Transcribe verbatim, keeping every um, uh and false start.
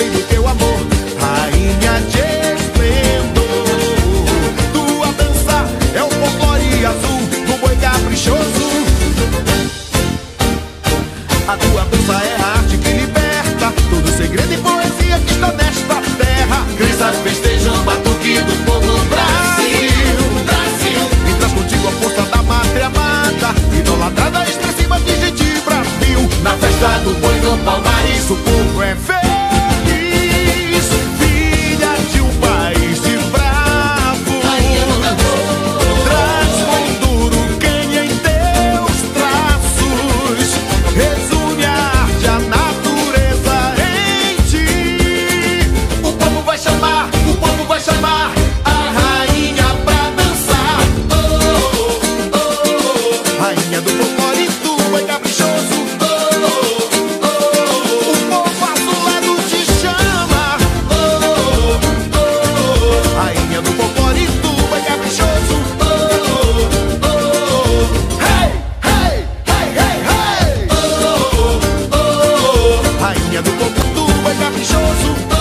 além do teu amor, rainha de esplendor. Tua dança é o folclore azul do boi caprichoso. A tua dança é a arte que liberta todo segredo e poesia que está nesta terra. Crianças festejam o batuque do povo Brasil, Brasil. E traz contigo a força da mátria amada, idolatrada, expressiva de gente Brasil. Na festa do boi no Palmares o povo é feliz, filha de um país de bravos. Traz molduro quem em teus traços resume a arte, a natureza em ti. O povo vai chamar, o povo vai chamar a rainha pra dançar. Oh, oh, oh. Rainha do folclore, tu é caprichoso. Oh, oh, oh. O povo azulado te chama. Oh, oh, oh. Rainha do folclore, tu é caprichoso. Oh, oh, oh. Hey, hey, hey, hey, hey. Oh, oh, oh. Rainha do folclore, tu é caprichoso.